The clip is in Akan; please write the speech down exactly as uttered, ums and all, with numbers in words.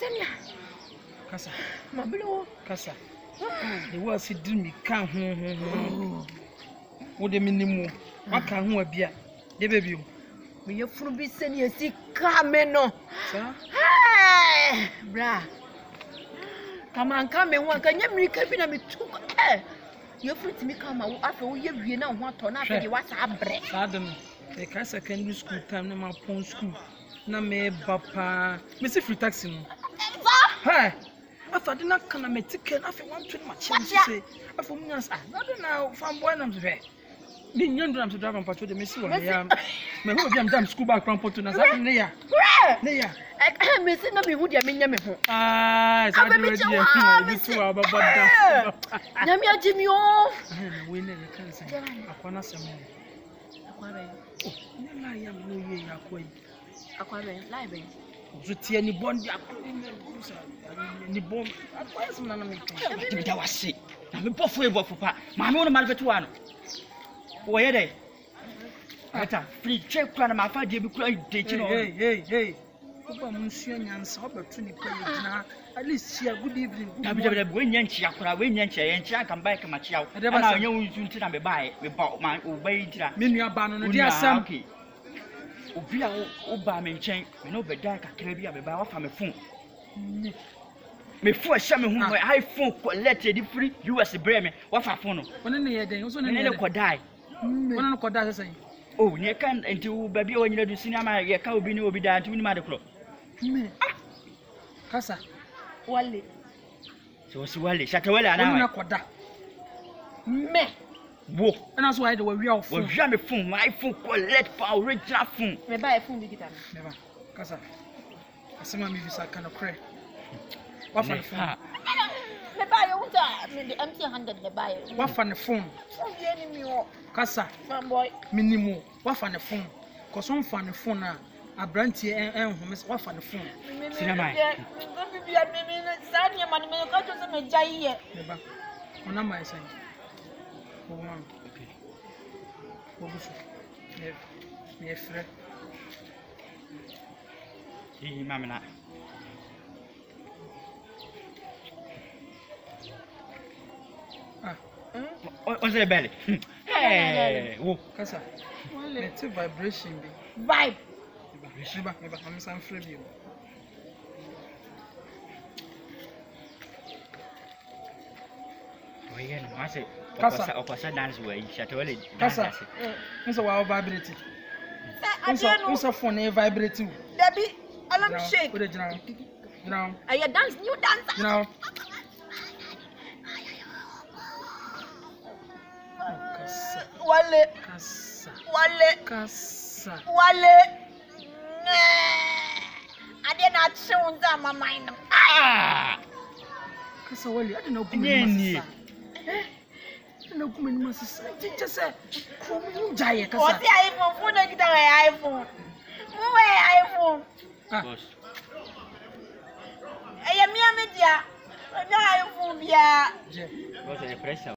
Senya. Kasa. Mablo. Kasa. The world see do me can ho ho ho. Wo de minimu. Waka ho abia. De baby. Me yefunu bi senya si ka me no. Sa? Hey! Bra. Kama nka me ho anka nya mirika bi na me tu. Eh. Yefunu timi ka ma wo afa wo ye wie na ho ato na afa de wasa abre. Sa dem. E ka secondary school time na ma pon school. Na me papa. Me see free taxi no. Hey. Afa de na kana me ticket afa one twenty ma chance say. Afa mu nyans ah. Na do na fanboy na me. Me nyando na me drive patrol de me see one ya. Me ho bi am dam school back from Porto na sa ne ya. Ne ya. Eh me see na me hu dia me nya me ho. Ah, sa de we dia. Me tu ababada. Nya me agimi o. Eh, we ne ye kan say. Akwana sem. Akwa be. Oh, ne la ya me no ye akwa yi. Akwa be, lai be. So tie ni bondi akwa ni bom. Akwa sem na na me kan. Ti da wase. Na me bofo e bofo pa. Ma me won ma betu wa no. Wo ye dey. Ata, free check kura na ma fa die bi kura de chi no. Hey, hey, hey. Oba mun sua nyansa obetu ni pa yina. At least here good evening. Da bi da bi we nya nchia kura, we nya nchia ye nchia kan bai ka ma chia. Na nya wunsu nti na me bai, me ba ma o bai ntira. Me nua ba no no di asam. Okay. Obi a o ba me nchen, me no be dai kakra bi a me ba wa fa me phone. Me phone sha me hu mo iPhone collected free U S bre me wa fa phone no. One ne ye den, so ne ne ne ko dai. One no ko dai say. Oh, ne kan enti u ba bi o nyina du sini ama ye ka obi ni obi da enti ni ma de kro. Me. Kasa. Wale. So si wale, shata wale ana. One na ko da. Me. Wo. And also I the we off. Wo hwa me phone, my phone collect for original phone. Me buy phone bi kita. Never. Kasa. Asema mi bisa kana kre. Wa fa phone. Me buy you want me the empty handed me buy. Wa fa ne phone. Phone bi ni mi o. Kasa. Man boy. Minimum. Wa fa ne phone. Ko so fa ne phone a abrantie en en hu me wa fa ne phone. Sinama. Me go bi bia me me sa ni ma ni me ka to se me jai ye. Never. Ona mai say. Oh man. Okay. Wo bu so. Ne ne frɛ. Yi mama na. Ah. On se belly. Hey, wo. Kasa. Me te vibration bi. Vibe. Vibration ba, me ba am san frɛ bi. Oye, no ma se. Kasa. Okwasa dance we, shata wale. Kasa. Nso wa vibrate. Nso nso phone e vibrate. Debbie, alarm shake. Wo de gina. Gina. Are you dance new dancer? Gina. Kasa. Wale. Kasa. Wale. Kasa. Wale. Ade na chunza mama ina. Ah! Kasa wale, ade na ogu Nye ni ni. masisa. Eh? Ade na ogu ni masisa. Jeje se ko mu jaye kasa. O ti iPhone phone na kita we iPhone. Mu we iPhone. Ah. Boss. Eye mi amedia. Na iPhone bia. Je. Boss, e pressa.